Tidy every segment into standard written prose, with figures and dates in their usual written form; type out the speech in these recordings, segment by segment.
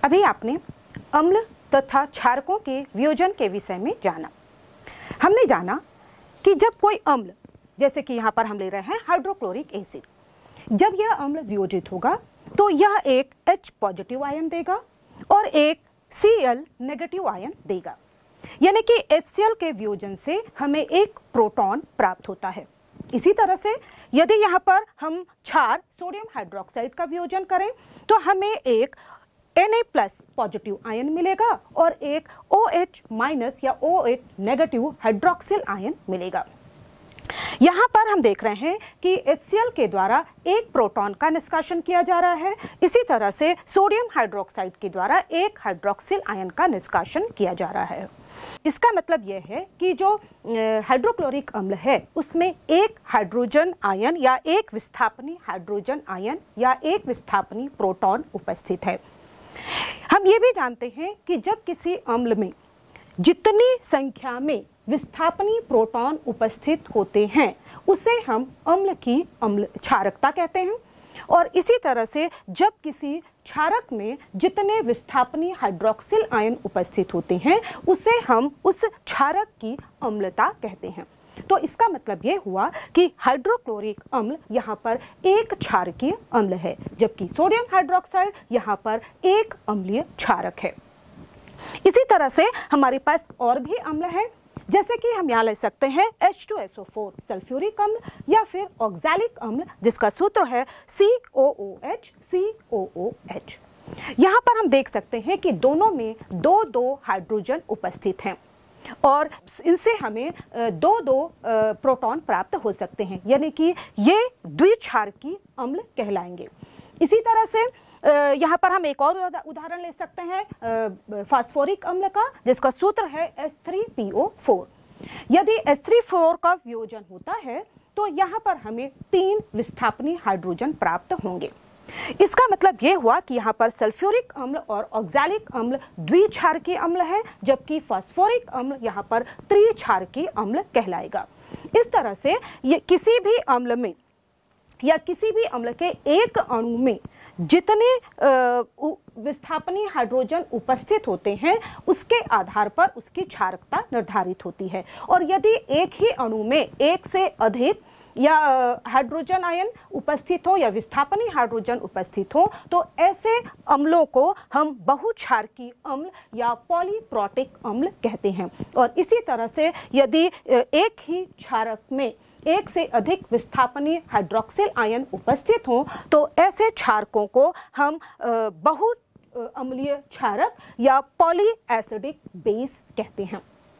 अभी आपने अम्ल तथा क्षारकों के वियोजन के विषय में जाना। हमने जाना कि जब कोई अम्ल, जैसे कि यहाँ पर हम ले रहे हैं हाइड्रोक्लोरिक एसिड, जब यह अम्ल वियोजित होगा तो यह एक H पॉजिटिव आयन देगा और एक Cl नेगेटिव आयन देगा। यानी कि HCl के वियोजन से हमें एक प्रोटॉन प्राप्त होता है। इसी तरह से यदि यहाँ पर हम क्षार सोडियम हाइड्रोक्साइड का वियोजन करें तो हमें एक Na+ पॉजिटिव आयन मिलेगा और एक OH- या OH नेगेटिव हाइड्रोक्सिल आयन मिलेगा। यहाँ पर हम देख रहे हैं कि HCl के द्वारा एक प्रोटॉन का निष्कासन किया जा रहा है। इसी तरह से सोडियम हाइड्रोक्साइड के द्वारा एक हाइड्रोक्सिल आयन का निष्कासन किया जा रहा है। इसका मतलब यह है कि जो हाइड्रोक्लोरिक अम्ल है उसमें एक हाइड्रोजन आयन या एक विस्थापनी हाइड्रोजन आयन या एक विस्थापनी प्रोटॉन उपस्थित है। हम ये भी जानते हैं कि जब किसी अम्ल में जितनी संख्या में विस्थापनी प्रोटॉन उपस्थित होते हैं उसे हम अम्ल की क्षारकता कहते हैं। और इसी तरह से जब किसी क्षारक में जितने विस्थापनी हाइड्रोक्सिल आयन उपस्थित होते हैं उसे हम उस क्षारक की अम्लता कहते हैं। तो इसका मतलब ये हुआ कि हाइड्रोक्लोरिक अम्ल यहाँ पर एक क्षारकीय अम्ल है, जबकि सोडियम हाइड्रोक्साइड यहाँ पर एक अम्लीय क्षारक है। इसी तरह से हमारे पास और भी अम्ल है, जैसे कि हम यहाँ ले सकते हैं H2SO4 सल्फ्यूरिक अम्ल या फिर ऑक्सैलिक अम्ल, जिसका सूत्र है COOH COOH। यहाँ पर हम देख सकते हैं कि दोनों में दो दो हाइड्रोजन उपस्थित हैं और इनसे हमें दो दो प्रोटॉन प्राप्त हो सकते हैं, यानी कि ये द्विक्षारकीय अम्ल कहलाएंगे। इसी तरह से यहाँ पर हम एक और उदाहरण ले सकते हैं फास्फोरिक अम्ल का, जिसका सूत्र है H3PO4। यदि H3PO4 का वियोजन होता है तो यहाँ पर हमें 3 विस्थापनी हाइड्रोजन प्राप्त होंगे। इसका मतलब ये हुआ कि यहाँ पर सल्फ्यूरिक अम्ल और ऑक्सैलिक अम्ल द्विक्षारकीय अम्ल है, जबकि फास्फोरिक अम्ल यहाँ पर त्रिक्षारकीय अम्ल कहलाएगा। इस तरह से ये किसी भी अम्ल में या किसी भी अम्ल के एक अणु में जितने विस्थापनी हाइड्रोजन उपस्थित होते हैं उसके आधार पर उसकी क्षारकता निर्धारित होती है। और यदि एक ही अणु में एक से अधिक या हाइड्रोजन आयन उपस्थित हो या विस्थापनी हाइड्रोजन उपस्थित हो तो ऐसे अम्लों को हम बहुक्षारकीय अम्ल या पॉलीप्रोटिक अम्ल कहते हैं। और इसी तरह से यदि एक ही क्षारक में एक से अधिक विस्थापनी हाइड्रोक्सिल आयन उपस्थित हो तो ऐसे क्षारकों को हम बहु अम्लीय क्षारक या पॉली एसिडिक बेस कहते हैं।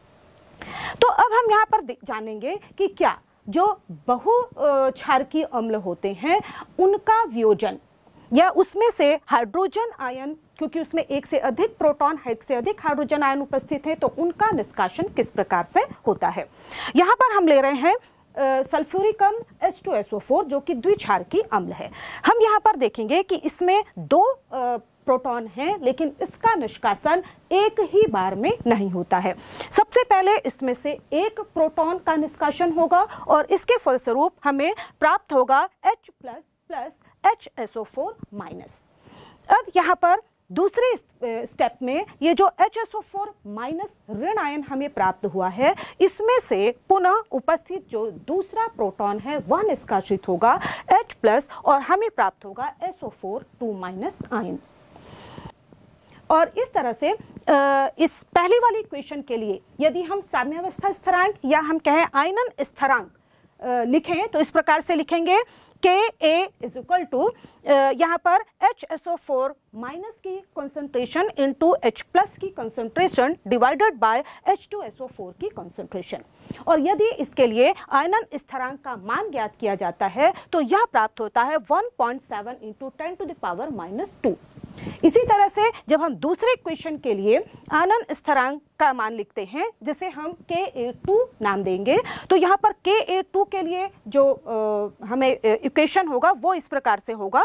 तो अब हम यहाँ पर जानेंगे कि क्या जो बहु क्षारकीय अम्ल होते हैं उनका वियोजन या उसमें से हाइड्रोजन आयन, क्योंकि उसमें एक से अधिक प्रोटॉन एक से अधिक हाइड्रोजन आयन उपस्थित है, तो उनका निष्कासन किस प्रकार से होता है। यहाँ पर हम ले रहे हैं सल्फ्यूरिक अम्ल H2SO4 जो कि द्विक्षारकीय अम्ल है। हम यहाँ पर देखेंगे कि इसमें 2 प्रोटॉन हैं, लेकिन इसका निष्कासन एक ही बार में नहीं होता है। सबसे पहले इसमें से एक प्रोटॉन का निष्कासन होगा और इसके फलस्वरूप हमें प्राप्त होगा H+ HSO4-। अब यहाँ पर दूसरे स्टेप में ये जो HSO4- ऋण आयन हमें प्राप्त हुआ है, इसमें से पुनः उपस्थित जो दूसरा प्रोटॉन है वह निष्कासित होगा H+ और हमें प्राप्त होगा SO4 आयन। और इस तरह से इस पहली वाली इक्वेशन के लिए यदि हम साम्यावस्था स्थिरांक या हम कहें आयनन स्थिरांक लिखें तो इस प्रकार से लिखेंगे Ka इज इक्वल टू यहाँ पर HSO4- की कंसंट्रेशन इंटू H+ की कंसंट्रेशन डिवाइडेड बाय H2SO4 की कंसंट्रेशन। और यदि इसके लिए आयनन स्थिरांक का मान ज्ञात किया जाता है तो यह प्राप्त होता है 1.7 इंटू 10⁻²। इसी तरह से जब हम दूसरे इक्वेशन के लिए आयनन स्थिरांक का मान लिखते हैं जिसे हम Ka2 नाम देंगे, तो यहाँ पर Ka2 के लिए जो हमें इक्वेशन होगा वो इस प्रकार से होगा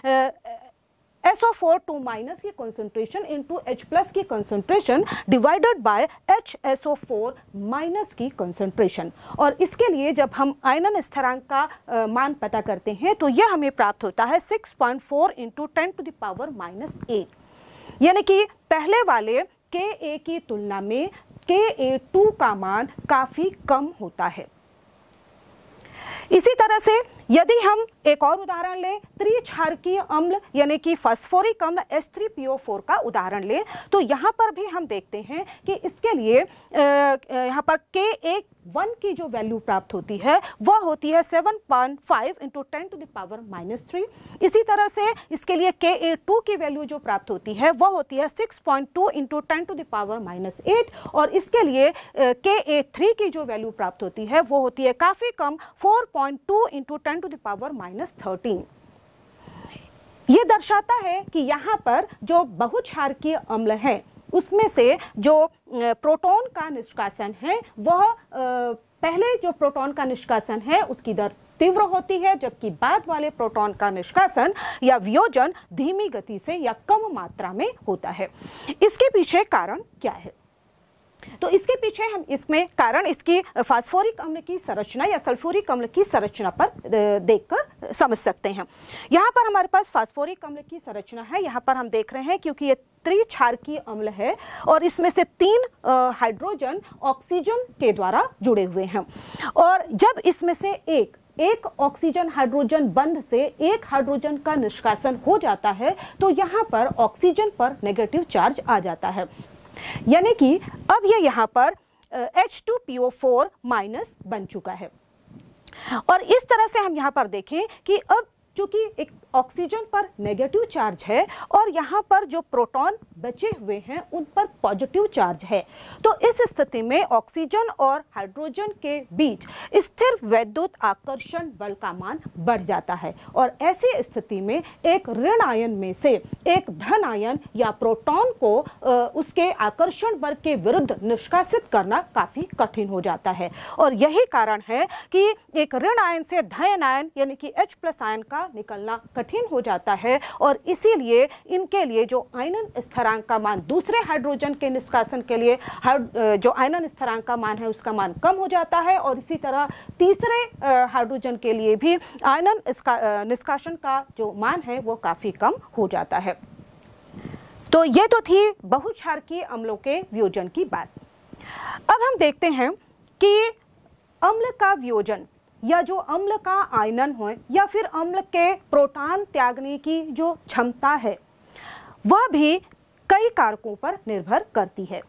SO4 की कंसंट्रेशन इंटू H+ की कंसंट्रेशन डिवाइडेड बाय HSO4- की कंसंट्रेशन। और इसके लिए जब हम आयनन स्थिरांक का मान पता करते हैं तो यह हमें प्राप्त होता है 6.4 इंटू 10⁻⁸। यानी कि पहले वाले Ka की तुलना में Ka2 का मान काफी कम होता है। इसी तरह से यदि हम एक और उदाहरण लें, त्रिक्षारकीय अम्ल यानी कि फास्फोरिक अम्ल H3PO4 का उदाहरण लें, तो यहाँ पर भी हम देखते हैं कि इसके लिए यहाँ पर Ka1 की जो वैल्यू प्राप्त होती है वह होती है 7.5 × 10⁻³ इसी तरह से इसके लिए Ka2 की वैल्यू जो प्राप्त होती है वह होती है 6.2 × 10⁻8 और इसके लिए Ka3 की जो वैल्यू प्राप्त होती है वो होती है काफ़ी कम 4.2 × 10⁻13। ये दर्शाता है कि यहाँ पर जो बहुक्षारकीय अम्ल है उसमें से जो प्रोटॉन का निष्कासन है वह पहले जो प्रोटॉन का निष्कासन है उसकी दर तीव्र होती है, जबकि बाद वाले प्रोटॉन का निष्कासन या वियोजन धीमी गति से या कम मात्रा में होता है। इसके पीछे कारण क्या है? तो इसके पीछे हम इसमें कारण इसकी फास्फोरिक अम्ल की संरचना या सल्फ्यूरिक अम्ल की संरचना पर देखकर समझ सकते हैं। यहाँ पर हमारे पास फास्फोरिक अम्ल की संरचना है, यहाँ पर हम देख रहे हैं क्योंकि ये त्रिक्षारकीय अम्ल है और इसमें से 3 हाइड्रोजन ऑक्सीजन के द्वारा जुड़े हुए हैं और जब इसमें से एक ऑक्सीजन हाइड्रोजन बंध से एक हाइड्रोजन का निष्कासन हो जाता है तो यहाँ पर ऑक्सीजन पर नेगेटिव चार्ज आ जाता है, यानी कि अब ये यहाँ पर H2PO4 माइनस बन चुका है। और इस तरह से हम यहाँ पर देखें कि अब चूंकि एक ऑक्सीजन पर नेगेटिव चार्ज है और यहाँ पर जो प्रोटॉन बचे हुए हैं उन पर पॉजिटिव चार्ज है, तो इस स्थिति में ऑक्सीजन और हाइड्रोजन के बीच स्थिर वैद्युत आकर्षण बल का मान बढ़ जाता है और ऐसी स्थिति में एक ऋण आयन में से एक धन आयन या प्रोटॉन को उसके आकर्षण बल के विरुद्ध निष्कासित करना काफी कठिन हो जाता है और यही कारण है कि एक ऋण आयन से धन आयन यानी कि H+ आयन का निकलना कठिन हो जाता है और इसीलिए इनके लिए जो आयनन स्थिरांक का मान दूसरे हाइड्रोजन के निष्कासन के लिए जो आयनन स्थिरांक का मान है उसका मान कम हो जाता है और इसी तरह तीसरे हाइड्रोजन के लिए भी आयनन निष्कासन का जो मान है वो काफी कम हो जाता है। तो ये तो थी बहुक्षारकीय अम्लों के वियोजन की बात। अब हम देखते हैं कि अम्ल का वियोजन या जो अम्ल का आयनन हो या फिर अम्ल के प्रोटॉन त्यागने की जो क्षमता है वह भी कई कारकों पर निर्भर करती है।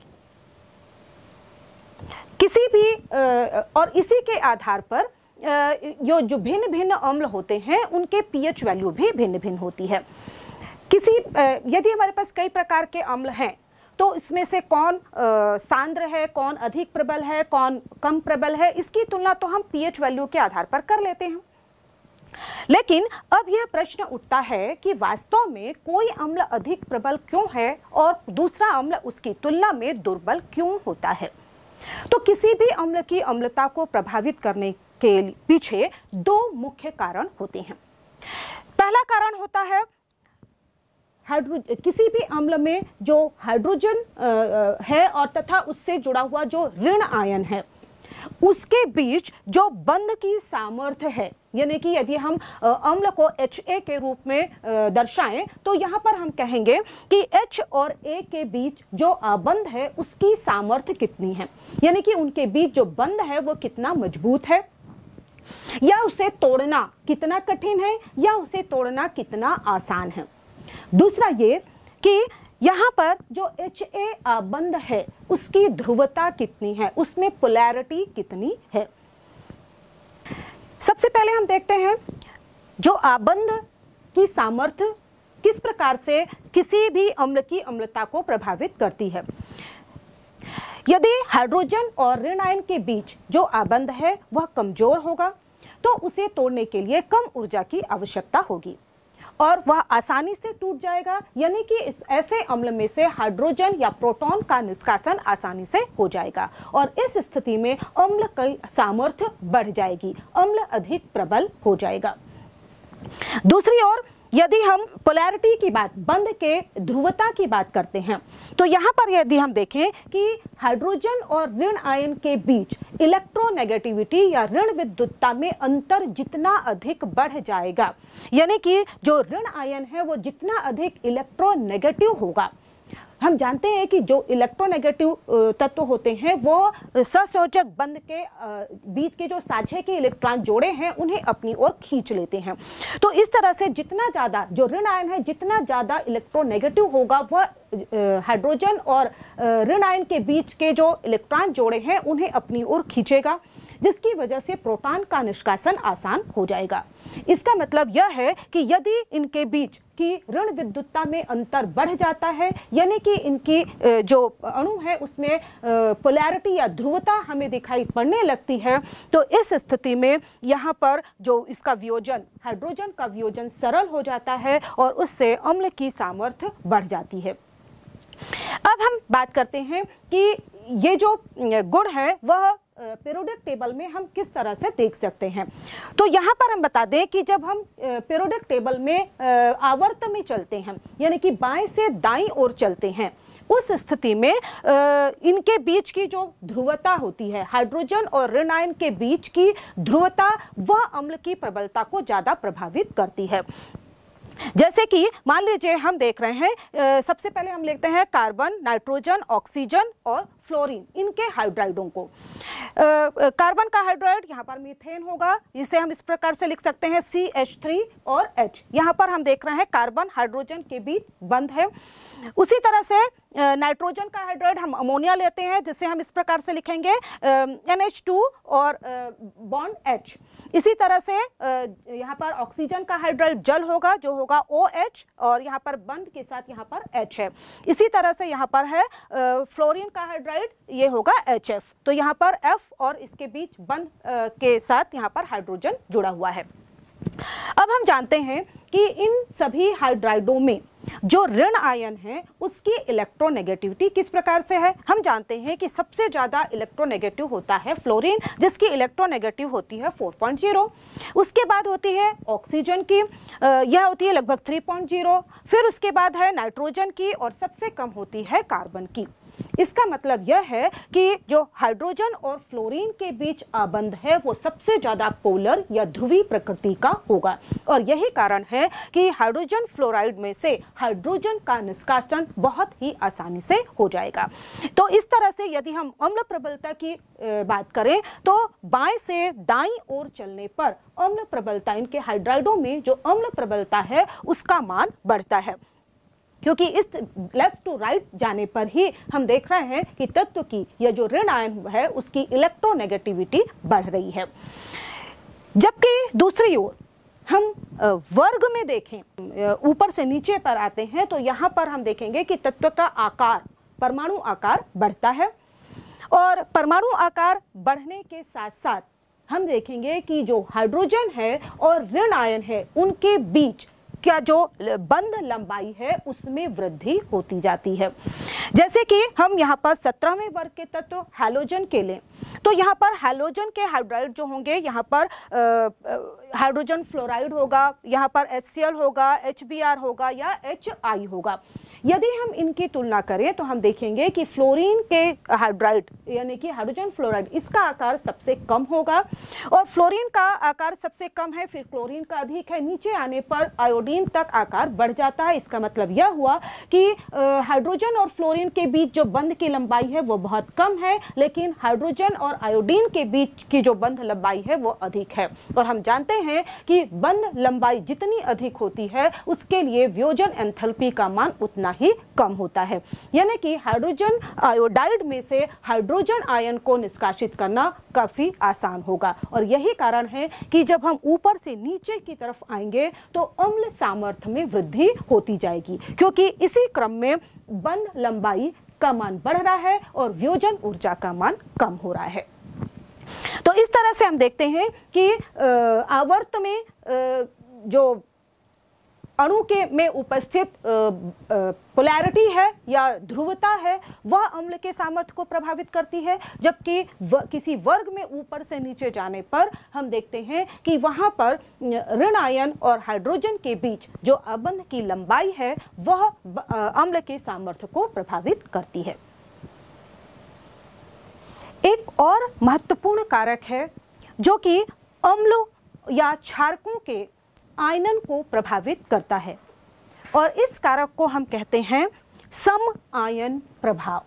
किसी भी और इसी के आधार पर जो भिन्न भिन्न अम्ल होते हैं उनके pH वैल्यू भी भिन्न भिन्न होती है। यदि हमारे पास कई प्रकार के अम्ल हैं तो इसमें से कौन सांद्र है, कौन अधिक प्रबल है, कौन कम प्रबल है, इसकी तुलना तो हम pH वैल्यू के आधार पर कर लेते हैं। लेकिन अब यह प्रश्न उठता है कि वास्तव में कोई अम्ल अधिक प्रबल क्यों है और दूसरा अम्ल उसकी तुलना में दुर्बल क्यों होता है। तो किसी भी अम्ल की अम्लता को प्रभावित करने के पीछे 2 मुख्य कारण होते हैं। पहला कारण होता है किसी भी अम्ल में जो हाइड्रोजन है और तथा उससे जुड़ा हुआ जो ऋण आयन है उसके बीच जो बंध की सामर्थ्य है, यानी कि यदि हम अम्ल को Ha के रूप में दर्शाएं तो यहाँ पर हम कहेंगे कि H और A के बीच जो बंध है उसकी सामर्थ्य कितनी है, यानी कि उनके बीच जो बंध है वो कितना मजबूत है या उसे तोड़ना कितना कठिन है या उसे तोड़ना कितना आसान है। दूसरा ये कि यहाँ पर जो Ha बंध है उसकी ध्रुवता कितनी है, उसमें पोलैरिटी कितनी है। सबसे पहले हम देखते हैं जो आबंध की सामर्थ्य किस प्रकार से किसी भी अम्ल की अम्लता को प्रभावित करती है। यदि हाइड्रोजन और ऋण आयन के बीच जो आबंध है वह कमजोर होगा तो उसे तोड़ने के लिए कम ऊर्जा की आवश्यकता होगी और वह आसानी से टूट जाएगा, यानी कि ऐसे अम्ल में से हाइड्रोजन या प्रोटॉन का निष्कासन आसानी से हो जाएगा और इस स्थिति में अम्ल की सामर्थ्य बढ़ जाएगी, अम्ल अधिक प्रबल हो जाएगा। दूसरी ओर यदि हम पोलैरिटी की बात, बंध के ध्रुवता की बात करते हैं, तो यहाँ पर यदि हम देखें कि हाइड्रोजन और ऋण आयन के बीच इलेक्ट्रोनेगेटिविटी या ऋण विद्युतता में अंतर जितना अधिक बढ़ जाएगा, यानी कि जो ऋण आयन है वो जितना अधिक इलेक्ट्रोनेगेटिव होगा। हम जानते हैं कि जो इलेक्ट्रोनेगेटिव तत्व होते हैं वो ससंयोजक बंध के बीच के जो साझे के इलेक्ट्रॉन जोड़े हैं उन्हें अपनी ओर खींच लेते हैं। तो इस तरह से जितना ज़्यादा जो ऋण आयन है, जितना ज़्यादा इलेक्ट्रोनेगेटिव होगा, वह हाइड्रोजन और ऋण आयन के बीच के जो इलेक्ट्रॉन जोड़े हैं उन्हें अपनी ओर खींचेगा, जिसकी वजह से प्रोटॉन का निष्कासन आसान हो जाएगा। इसका मतलब यह है कि यदि इनके बीच की ऋण विद्युतता में अंतर बढ़ जाता है, यानी कि इनकी जो अणु है उसमें पोलैरिटी या ध्रुवता हमें दिखाई पड़ने लगती है, तो इस स्थिति में यहाँ पर जो इसका वियोजन, हाइड्रोजन का वियोजन सरल हो जाता है और उससे अम्ल की सामर्थ्य बढ़ जाती है। अब हम बात करते हैं कि ये जो गुण है वह पीरियोडिक टेबल में हम किस तरह से देख सकते हैं। तो यहाँ पर हम बता दें कि जब हम पीरियोडिक टेबल में आवर्त में चलते हैं, यानी कि बाएं से दाईं ओर चलते हैं, उस स्थिति में इनके बीच की जो ध्रुवता होती है, हाइड्रोजन और ऋण आयन के बीच की ध्रुवता, वह अम्ल की प्रबलता को ज़्यादा प्रभावित करती है। जैसे कि मान लीजिए हम देख रहे हैं, सबसे पहले हम लेते हैं कार्बन, नाइट्रोजन, ऑक्सीजन और फ्लोरीन, इनके हाइड्राइडों को। कार्बन का हाइड्राइड यहाँ पर मीथेन होगा, जिसे हम इस प्रकार से लिख सकते हैं CH3 और H। यहाँ पर हम देख रहे हैं कार्बन हाइड्रोजन के बीच बंध है। उसी तरह से नाइट्रोजन का हाइड्राइड हम अमोनिया लेते हैं, जिसे हम इस प्रकार से लिखेंगे NH2 और बॉन्ड H। इसी तरह से यहाँ पर ऑक्सीजन का हाइड्राइड जल होगा, जो होगा OH, और यहाँ पर बंध के साथ यहाँ पर H है। इसी तरह से यहाँ पर है फ्लोरीन का हाइड्राइड, ये होगा HF। तो यहाँ पर F और इसके बीच बंध के साथ यहाँ पर हाइड्रोजन जुड़ा हुआ है। अब हम जानते हैं कि इन सभी हाइड्राइडों में जो ऋण आयन है उसकी इलेक्ट्रोनेगेटिविटी किस प्रकार से है। हम जानते हैं कि सबसे ज़्यादा इलेक्ट्रोनेगेटिव होता है फ्लोरीन, जिसकी इलेक्ट्रोनेगेटिव होती है 4.0। उसके बाद होती है ऑक्सीजन की, यह होती है लगभग 3.0। फिर उसके बाद है नाइट्रोजन की, और सबसे कम होती है कार्बन की। इसका मतलब यह है कि जो हाइड्रोजन और फ्लोरीन के बीच आबंध है वो सबसे ज्यादा पोलर या ध्रुवीय प्रकृति का होगा, और यही कारण है कि हाइड्रोजन फ्लोराइड में से हाइड्रोजन का निष्कासन बहुत ही आसानी से हो जाएगा। तो इस तरह से यदि हम अम्ल प्रबलता की बात करें तो बाएं से दाईं ओर चलने पर अम्ल प्रबलता, इनके हाइड्राइडों में जो अम्ल प्रबलता है उसका मान बढ़ता है, क्योंकि इस लेफ्ट टू राइट जाने पर ही हम देख रहे हैं कि तत्व की या जो ऋण आयन है उसकी इलेक्ट्रोनेगेटिविटी बढ़ रही है। जबकि दूसरी ओर हम वर्ग में देखें, ऊपर से नीचे पर आते हैं, तो यहाँ पर हम देखेंगे कि तत्व का आकार, परमाणु आकार बढ़ता है, और परमाणु आकार बढ़ने के साथ साथ हम देखेंगे कि जो हाइड्रोजन है और ऋण आयन है उनके बीच क्या जो बंध लंबाई है उसमें वृद्धि होती जाती है। जैसे कि हम यहाँ पर 17वें वर्ग के तत्व हैलोजन के लें, तो यहाँ पर हैलोजन के हाइड्राइड जो होंगे, यहाँ पर हाइड्रोजन फ्लोराइड होगा, यहाँ पर HCl होगा, HBr होगा या HI होगा। यदि हम इनकी तुलना करें तो हम देखेंगे कि फ्लोरीन के हाइड्राइड यानी कि हाइड्रोजन फ्लोराइड, इसका आकार सबसे कम होगा, और फ्लोरीन का आकार सबसे कम है, फिर क्लोरीन का अधिक है, नीचे आने पर आयोडीन तक आकार बढ़ जाता है। इसका मतलब यह हुआ कि हाइड्रोजन और फ्लोरीन के बीच जो बंध की लंबाई है वो बहुत कम है, लेकिन हाइड्रोजन और आयोडीन के बीच की जो बंध लंबाई है वो अधिक है। और हम जानते हैं कि बंध लंबाई जितनी अधिक होती है उसके लिए वियोजन एंथैल्पी का मान उतना ही कम होता है, यानी कि हाइड्रोजन आयोडाइड में से हाइड्रोजन आयन को निष्कासित करना काफी आसान होगा। और यही कारण है कि जब हम ऊपर से नीचे की तरफ आएंगे तो अम्ल सामर्थ्य में वृद्धि होती जाएगी, क्योंकि इसी क्रम में बंध लंबाई का मान बढ़ रहा है और वियोजन ऊर्जा का मान कम हो रहा है। तो इस तरह से हम देखते हैं कि आवर्त में जो अणु के में उपस्थित पोलैरिटी है या ध्रुवता है वह अम्ल के सामर्थ्य को प्रभावित करती है, जबकि किसी वर्ग में ऊपर से नीचे जाने पर हम देखते हैं कि वहां पर ऋण आयन और हाइड्रोजन के बीच जो अबंध की लंबाई है वह अम्ल के सामर्थ्य को प्रभावित करती है। एक और महत्वपूर्ण कारक है जो कि अम्लों या क्षारकों के आयनन को प्रभावित करता है, और इस कारक को हम कहते हैं सम आयन प्रभाव।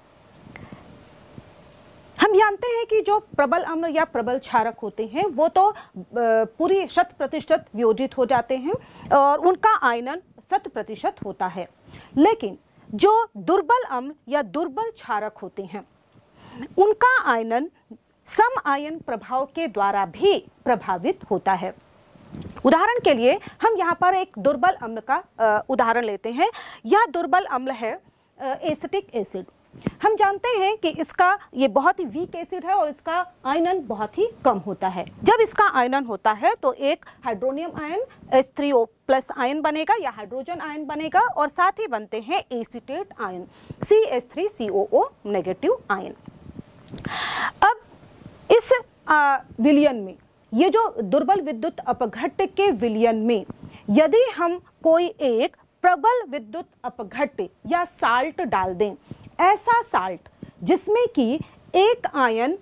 हम जानते हैं कि जो प्रबल अम्ल या प्रबल क्षारक होते हैं वो तो पूरी 100% वियोजित हो जाते हैं और उनका आयनन 100% होता है, लेकिन जो दुर्बल अम्ल या दुर्बल क्षारक होते हैं उनका आयनन सम आयन प्रभाव के द्वारा भी प्रभावित होता है। उदाहरण के लिए हम यहाँ पर एक दुर्बल अम्ल का उदाहरण लेते हैं। यह दुर्बल अम्ल है एसिटिक एसिड। हम जानते हैं कि इसका ये बहुत ही वीक एसिड है और इसका आयनन बहुत ही कम होता है। जब इसका आयनन होता है तो एक हाइड्रोनियम आयन H3O+ आयन बनेगा या हाइड्रोजन आयन बनेगा और साथ ही बनते हैं एसीटेट आयन CH3COO- आयन। अब इस विलयन में ये जो दुर्बल विद्युत अपघट्ट के विलयन में यदि हम कोई एक प्रबल विद्युत अपघट्ट या साल्ट डाल दें, ऐसा साल्ट जिसमें कि एक आयन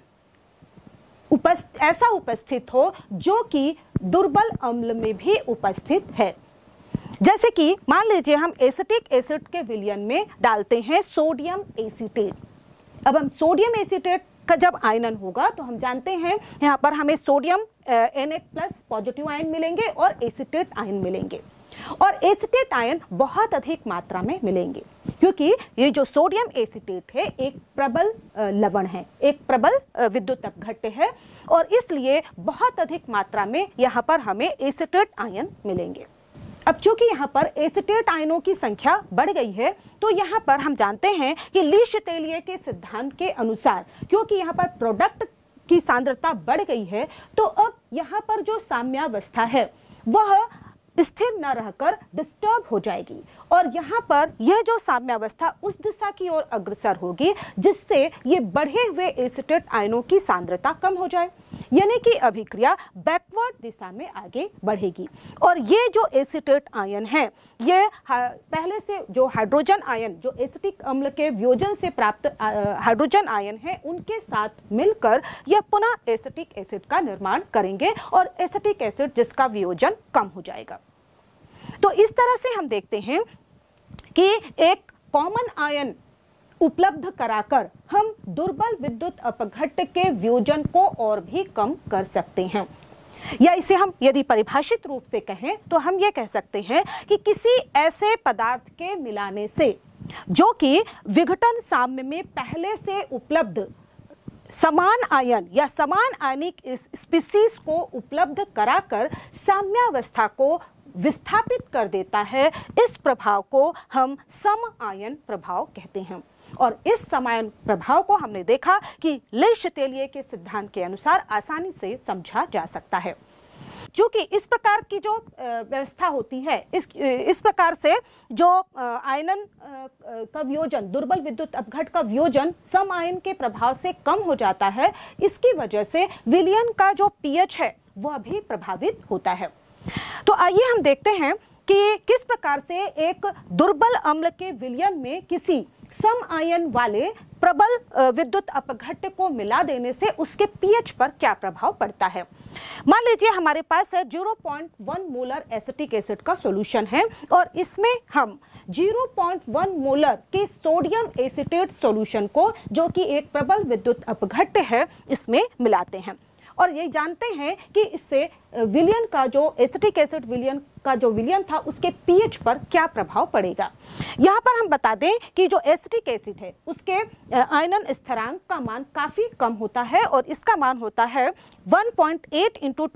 ऐसा उपस्थित हो जो कि दुर्बल अम्ल में भी उपस्थित है, जैसे कि मान लीजिए हम एसिटिक एसिड के विलयन में डालते हैं सोडियम एसीटेट। अब हम सोडियम एसीटेट का जब आयनन होगा तो हम जानते हैं यहाँ पर हमें सोडियम Na+ पॉजिटिव आयन मिलेंगे और एसीटेट आयन मिलेंगे, और एसीटेट आयन बहुत अधिक मात्रा में मिलेंगे क्योंकि ये जो सोडियम एसीटेट है एक प्रबल लवण है, एक प्रबल विद्युत अपघट्ट है, और इसलिए बहुत अधिक मात्रा में यहाँ पर हमें एसीटेट आयन मिलेंगे। अब चूंकि यहाँ पर एसीटेट आयनों की संख्या बढ़ गई है तो यहाँ पर हम जानते हैं कि ली शतेलियर के सिद्धांत के अनुसार क्योंकि यहाँ पर प्रोडक्ट की सांद्रता बढ़ गई है तो अब यहाँ पर जो साम्यावस्था है वह स्थिर न रहकर डिस्टर्ब हो जाएगी, और यहाँ पर यह जो साम्यावस्था उस दिशा की ओर अग्रसर होगी जिससे ये बढ़े हुए एसीटेट आयनों की सांद्रता कम हो जाए, यानी कि अभिक्रिया बैकवर्ड दिशा में आगे बढ़ेगी। और ये जो एसीटेट आयन है ये पहले से जो हाइड्रोजन आयन जो एसिटिक अम्ल के वियोजन से प्राप्त हाइड्रोजन आयन है उनके साथ मिलकर यह पुनः एसिटिक एसिड का निर्माण करेंगे और एसिटिक एसिड जिसका वियोजन कम हो जाएगा। तो इस तरह से हम देखते हैं कि एक कॉमन आयन उपलब्ध कराकर हम दुर्बल विद्युत अपघट्ट के वियोजन को और भी कम कर सकते हैं, या इसे हम यदि परिभाषित रूप से कहें तो हम ये कह सकते हैं कि किसी ऐसे पदार्थ के मिलाने से जो कि विघटन साम्य में पहले से उपलब्ध समान आयन या समान आयनिक स्पीसीज को उपलब्ध कराकर साम्यावस्था को विस्थापित कर देता है, इस प्रभाव को हम सम आयन प्रभाव कहते हैं। और इस समायन प्रभाव को हमने देखा कि ले शतेलियर के सिद्धांत के अनुसार आसानी से समझा जा सकता है। क्योंकि इस प्रकार की जो व्यवस्था होती है, इस प्रकार से जो आयनन का वियोजन, दुर्बल विद्युत अपघट्ट का वियोजन सम आयन के प्रभाव से कम हो जाता है, इसकी वजह से विलयन का जो पीएच है वह भी प्रभावित होता है। तो आइए हम देखते हैं कि किस प्रकार से एक दुर्बल अम्ल के विलयन में किसी सम आयन वाले प्रबल विद्युत अपघट्ट को मिला देने से उसके पीएच पर क्या प्रभाव पड़ता है। मान लीजिए हमारे पास है 0.1 मोलर एसिटिक एसिड का सॉल्यूशन है और इसमें हम 0.1 मोलर के सोडियम एसीटेट सॉल्यूशन को, जो कि एक प्रबल विद्युत अपघट्ट है, इसमें मिलाते हैं और ये जानते हैं कि इससे विलयन का जो एसिटिक एसिड विलयन का जो विलयन था उसके पीएच पर क्या प्रभाव पड़ेगा। यहाँ पर हम बता दें कि जो एसिटिक एसिड है उसके आयनन स्थिरांक का मान काफी कम होता है और इसका मान होता है 1.8 ×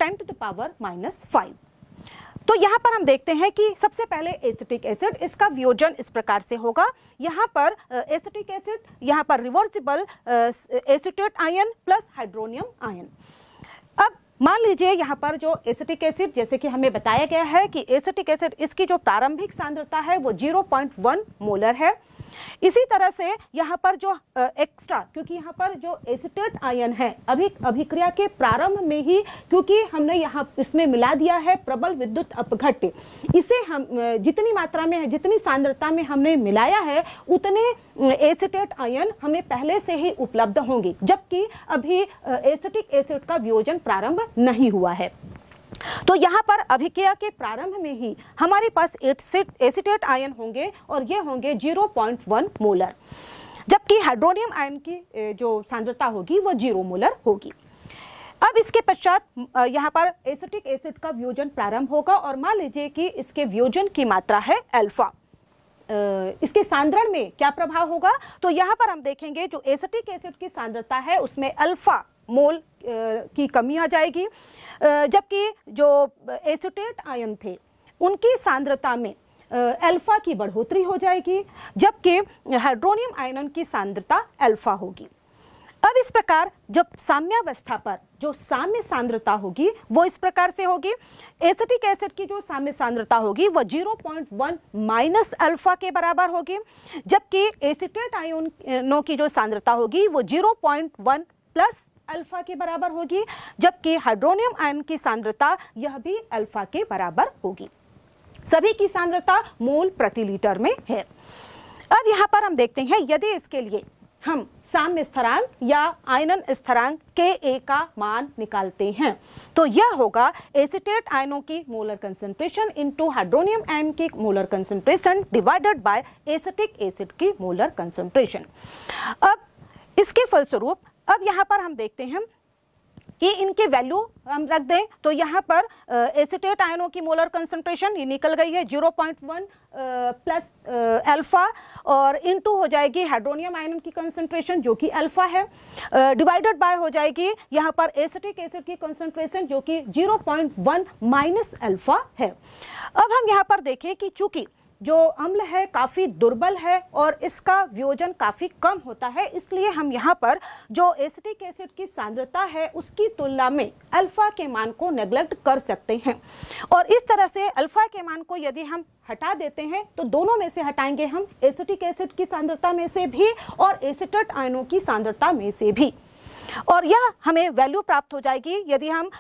10⁻⁵। तो यहाँ पर हम देखते हैं कि सबसे पहले एसिटिक एसिड, इसका वियोजन इस प्रकार से होगा। यहाँ पर एसिटिक एसिड, यहाँ पर reversible acetate ion plus hydronium ion. अब मान लीजिए यहाँ पर जो एसिटिक एसिड, जैसे कि हमें बताया गया है कि एसिटिक एसिड इसकी जो प्रारंभिक सांद्रता है वो 0.1 मोलर है। इसी तरह से यहाँ पर जो एक्स्ट्रा, क्योंकि यहाँ पर जो एसीटेट आयन है अभिक्रिया के प्रारंभ में ही, क्योंकि हमने यहाँ इसमें मिला दिया है प्रबल विद्युत अपघट्य, इसे हम जितनी मात्रा में, जितनी सांद्रता में हमने मिलाया है उतने एसीटेट आयन हमें पहले से ही उपलब्ध होंगे, जबकि अभी एसिटिक एसिड का वियोजन प्रारंभ नहीं हुआ है। तो यहाँ पर अभिक्रिया के प्रारंभ में ही हमारे पास एसीटेट आयन होंगे और ये होंगे 0.1 मोलर, जबकि हाइड्रोनियम आयन की जो सांद्रता होगी वो 0 मोलर होगी। अब इसके पश्चात यहाँ पर एसिटिक एसिड का वियोजन प्रारंभ होगा और मान लीजिए कि इसके वियोजन की मात्रा है अल्फा। इसके सांद्रण में क्या प्रभाव होगा, तो यहाँ पर हम देखेंगे जो एसिटिक एसिड की सांद्रता है उसमें अल्फा मोल की कमी आ जाएगी, जबकि जो एसीटेट आयन थे उनकी सांद्रता में अल्फा की बढ़ोतरी हो जाएगी, जबकि हाइड्रोनियम आयन की सांद्रता अल्फा होगी। अब इस प्रकार जब साम्यावस्था पर जो साम्य सांद्रता होगी वो इस प्रकार से होगी, एसिटिक एसिड की जो साम्य सांद्रता होगी वो 0.1 माइनस अल्फा के बराबर होगी, जबकि एसीटेट आयनों की जो सांद्रता होगी वो 0.1 प्लस अल्फा के बराबर होगी, जबकि हाइड्रोनियम आयन की सांद्रता यह भी अल्फा के बराबर होगी। सभी की सांद्रता मोल प्रति लीटर में है। अब यहाँ पर हम देखते हैं यदि इसके लिए हम साम्य स्थिरांक या आयनन स्थिरांक Ka का मान निकालते हैं तो यह होगा एसीटेट आयनों की molar concentration into hydronium ion की molar concentration divided by acetic acid की मोलर कंसंट्रेशन। अब इसके फलस्वरूप अब यहाँ पर हम देखते हैं कि इनके वैल्यू हम रख दें तो यहाँ पर एसीटेट आयनों की मोलर कंसंट्रेशन ये निकल गई है 0.1 प्लस अल्फा और इनटू हो जाएगी हाइड्रोनियम आयन की कंसंट्रेशन जो कि अल्फा है, डिवाइडेड बाय हो जाएगी यहाँ पर एसिटिक एसिड की कंसंट्रेशन जो कि 0.1 माइनस अल्फा है। अब हम यहाँ पर देखें कि चूंकि जो अम्ल है काफ़ी दुर्बल है और इसका वियोजन काफ़ी कम होता है, इसलिए हम यहाँ पर जो एसिटिक एसिड की सांद्रता है उसकी तुलना में अल्फा के मान को नेग्लेक्ट कर सकते हैं और इस तरह से अल्फा के मान को यदि हम हटा देते हैं तो दोनों में से हटाएंगे हम, एसिटिक एसिड की सांद्रता में से भी और एसीटेट आयनों की सांद्रता में से भी, और यह हमें वैल्यू प्राप्त हो जाएगी यदि हम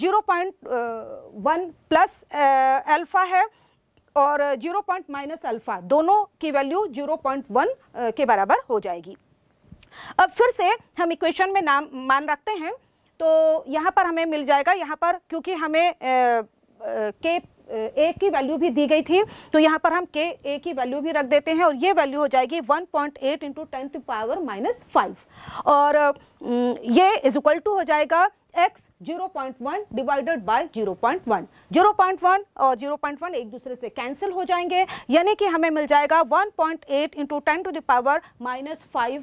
0.1 प्लस अल्फा है और 0. माइनस अल्फा दोनों की वैल्यू 0.1 के बराबर हो जाएगी। अब फिर से हम इक्वेशन में मान रखते हैं तो यहाँ पर हमें मिल जाएगा, यहाँ पर क्योंकि हमें के ए की वैल्यू भी दी गई थी तो यहाँ पर हम के ए की वैल्यू भी रख देते हैं और ये वैल्यू हो जाएगी 1.8 इंटू 10⁻⁻5 और ये इज इक्वल टू हो जाएगा x 0.1 डिवाइडेड बाय 0.1। 0.1 और 0.1 एक दूसरे से कैंसिल हो जाएंगे, यानी कि हमें मिल जाएगा 1.8 into 10⁻⁻5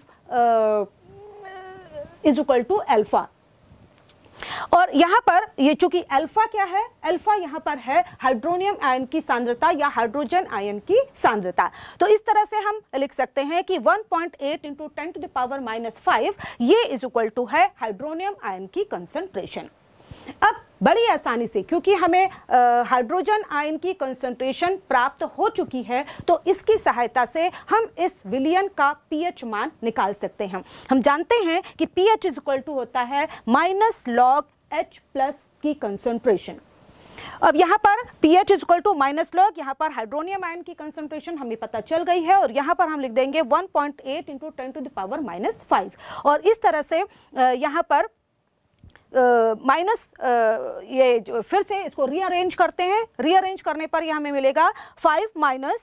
is equal to alpha. और यहाँ पर ये चूंकि अल्फा क्या है, अल्फा यहाँ पर है हाइड्रोनियम आयन की सांद्रता या हाइड्रोजन आयन की सांद्रता, तो इस तरह से हम लिख सकते हैं कि 1.8 इंटू 10⁻⁻5 ये इज इक्वल टू है हाइड्रोनियम आयन की कंसंट्रेशन। अब बड़ी आसानी से क्योंकि हमें हाइड्रोजन आयन की कंसंट्रेशन प्राप्त हो चुकी है तो इसकी सहायता से हम इस विलयन का पीएच मान निकाल सकते हैं। हम जानते हैं कि पीएच इज इक्वल टू होता है माइनस लॉग H प्लस की कंसंट्रेशन। अब यहाँ पर pH is equal to minus log, यहाँ पर हाइड्रोनियम आयन की कंसंट्रेशन हमें पता चल गई है और यहाँ पर हम लिख देंगे 1.8 इंटू 10⁻⁻5 और इस तरह से यहाँ पर माइनस ये फिर से इसको रीअरेंज करते हैं, रीअरेंज करने पर यह हमें मिलेगा 5 माइनस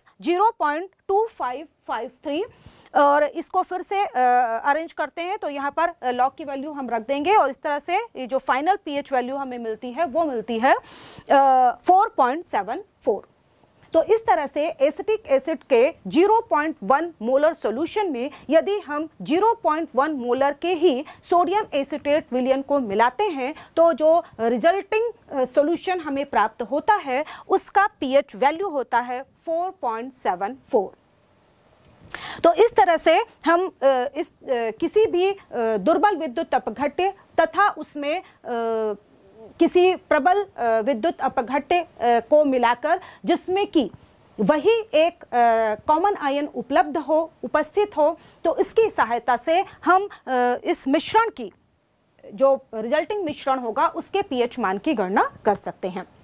0.2553 और इसको फिर से अरेंज करते हैं तो यहाँ पर लॉग की वैल्यू हम रख देंगे और इस तरह से ये जो फाइनल पीएच वैल्यू हमें मिलती है वो मिलती है 4.74। तो इस तरह से एसिटिक एसिड के 0.1 मोलर सॉल्यूशन में यदि हम 0.1 मोलर के ही सोडियम एसीटेट विलयन को मिलाते हैं तो जो रिजल्टिंग सॉल्यूशन हमें प्राप्त होता है उसका पीएच वैल्यू होता है 4.74। तो इस तरह से हम किसी भी दुर्बल विद्युत अपघट्य तथा उसमें किसी प्रबल विद्युत अपघट्य को मिलाकर, जिसमें कि वही एक कॉमन आयन उपलब्ध हो, उपस्थित हो, तो इसकी सहायता से हम इस मिश्रण की जो रिजल्टिंग मिश्रण होगा उसके पीएच मान की गणना कर सकते हैं।